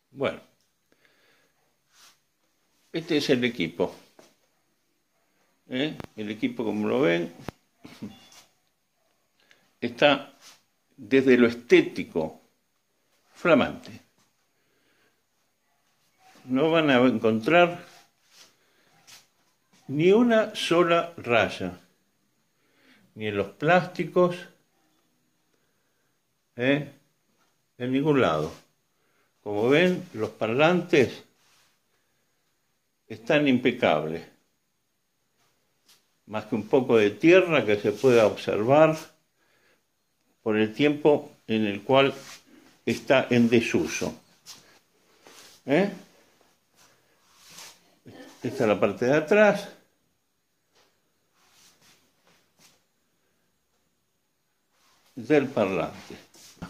Bueno, este es el equipo. El equipo, como lo ven, está desde lo estético flamante. No van a encontrar ni una sola raya, ni en los plásticos, en ningún lado. Como ven, los parlantes están impecables, más que un poco de tierra que se pueda observar por el tiempo en el cual está en desuso. Esta es la parte de atrás. Del parlante.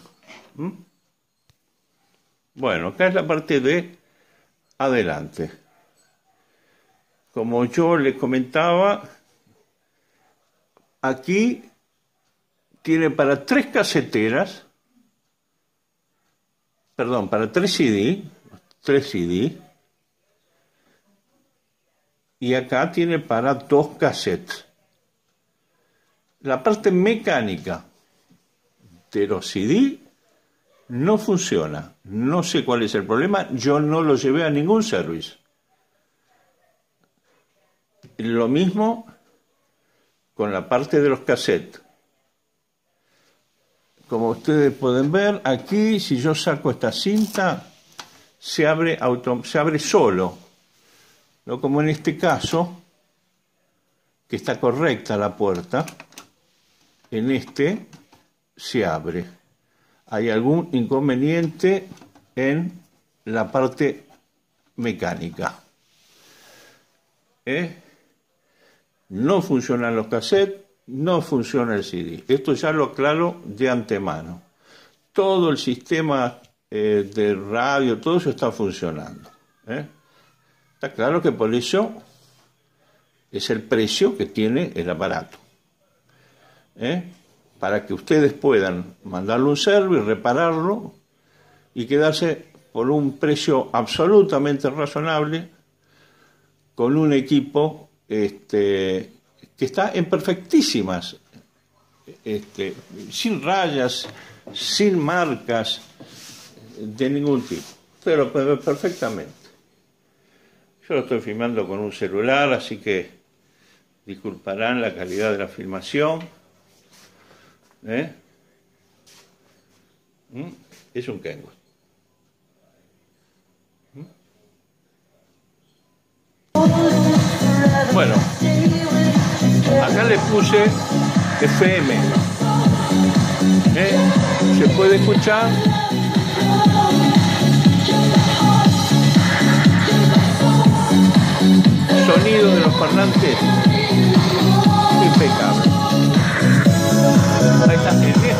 Bueno, acá es la parte de adelante. Como yo les comentaba, aquí tiene para 3 caseteras, perdón, para 3 CD, y acá tiene para 2 cassettes. La parte mecánica de los CD no funciona. No sé cuál es el problema, yo no lo llevé a ningún service. Lo mismo con la parte de los cassettes. Como ustedes pueden ver, aquí si yo saco esta cinta, se abre solo. No como en este caso, que está correcta la puerta, en este se abre. Hay algún inconveniente en la parte mecánica. No funcionan los cassettes, no funciona el CD. Esto ya lo aclaro de antemano. Todo el sistema de radio, todo eso está funcionando. Está claro que por eso es el precio que tiene el aparato. Para que ustedes puedan mandarlo a un servicio, repararlo y quedarse por un precio absolutamente razonable con un equipo que está en perfectísimas, sin rayas, sin marcas de ningún tipo. Ustedes lo pueden ver perfectamente. Yo lo estoy filmando con un celular, así que disculparán la calidad de la filmación. Es un Kenwood. Bueno, acá le puse FM. Se puede escuchar. Sonido de los parlantes impecable. Ahí está.